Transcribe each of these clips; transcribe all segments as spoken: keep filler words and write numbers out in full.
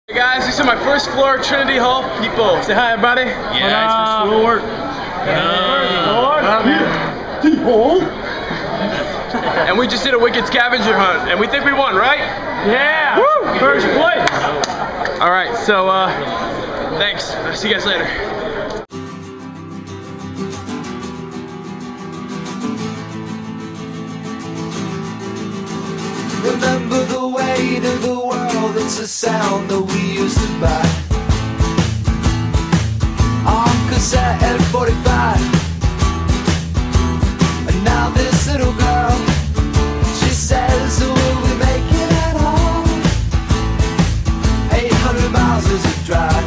Hey guys, this is my first floor Trinity Hall people. Say hi, everybody. Yeah, it's first floor. And we just did a wicked scavenger hunt, and we think we won, right? Yeah. Woo! First place. All right, so uh, thanks. I'll see you guys later. Remember the weight of the world, it's a sound that we used to buy on cassette and forty-five. And now this little girl, she says, will we make it at all? eight hundred miles is a drive.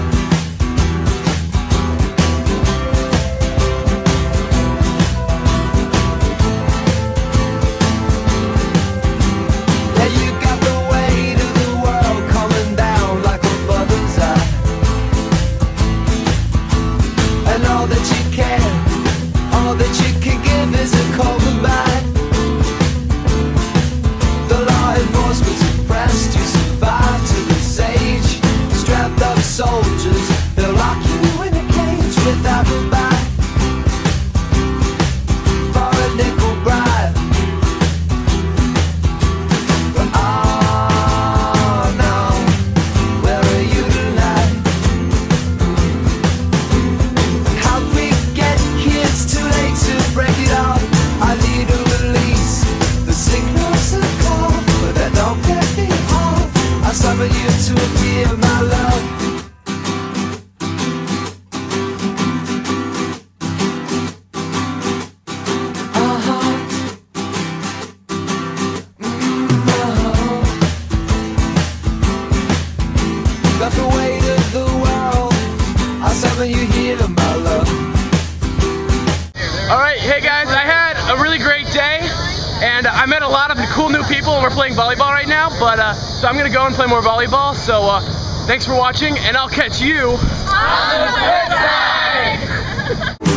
Soldiers, they'll lock you in a cage without a back for a nickel bribe. But oh no, where are you tonight? How'd we get kids too late to break it off? I need to release the signals of call, but that don't get me off. I summon you to appear, my love. Got the weight of the world, I'll summon you here, my love. Alright, hey guys, I had a really great day, and I met a lot of cool new people, and we're playing volleyball right now, but uh, so I'm gonna go and play more volleyball, so uh, thanks for watching, and I'll catch you on the flip side!